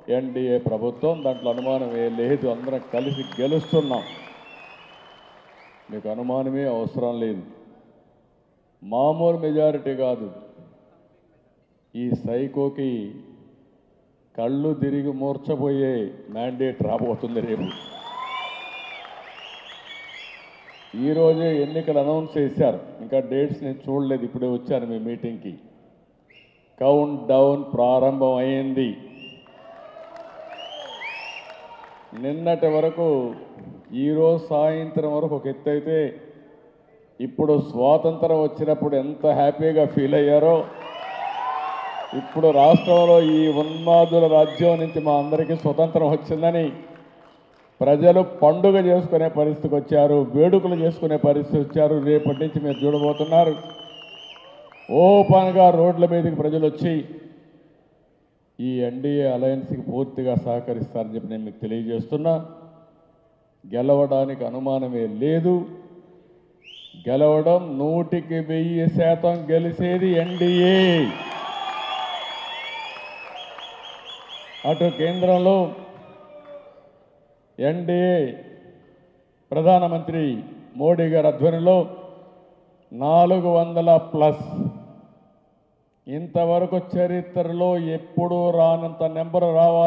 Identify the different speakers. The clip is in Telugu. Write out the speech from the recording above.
Speaker 1: ఎన్డీఏ ప్రభుత్వం, దాంట్లో అనుమానమే లేదు. అందరం కలిసి గెలుస్తున్నాం, మీకు అనుమానమే అవసరం లేదు. మామూలు మెజారిటీ కాదు, ఈ సైకోకి కళ్ళు తిరిగి మూర్చబోయే మ్యాండేట్ రాబోతుంది రేపు. ఈరోజే ఎన్నికలు అనౌన్స్ చేశారు, ఇంకా డేట్స్ నేను చూడలేదు, ఇప్పుడే వచ్చాను మీ మీటింగ్కి. కౌంట్ డౌన్ ప్రారంభం అయింది. నిన్నటి వరకు, ఈరోజు సాయంత్రం వరకు ఒక ఎత్తు అయితే, ఇప్పుడు స్వాతంత్రం వచ్చినప్పుడు ఎంత హ్యాపీగా ఫీల్ అయ్యారో, ఇప్పుడు రాష్ట్రంలో ఈ ఉన్మాదుల రాజ్యం నుంచి మా అందరికీ స్వతంత్రం వచ్చిందని ప్రజలు పండుగ చేసుకునే పరిస్థితికి వచ్చారు, వేడుకలు చేసుకునే పరిస్థితి వచ్చారు. రేపటి నుంచి మీరు చూడబోతున్నారు, ఓపెన్గా రోడ్ల మీదకి ప్రజలు వచ్చి ఈ ఎన్డీఏ అలయన్స్కి పూర్తిగా సహకరిస్తారని చెప్పి నేను మీకు తెలియజేస్తున్నా. గెలవడానికి అనుమానమే లేదు. గెలవడం 100% గెలిచేది ఎన్డీఏ. అటు కేంద్రంలో ఎన్డీఏ ప్రధానమంత్రి మోడీ గారి ఆధ్వర్యంలో 400+, ఇంతవరకు చరిత్రలో ఎప్పుడూ రానంత నెంబర్ రావాలి.